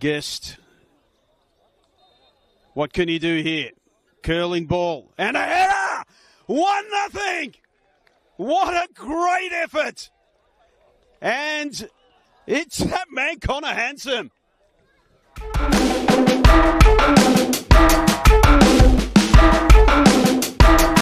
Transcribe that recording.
guest. What can he do here? Curling ball and a header! 1-0! What a great effort! And it's that man, Connor Handsome.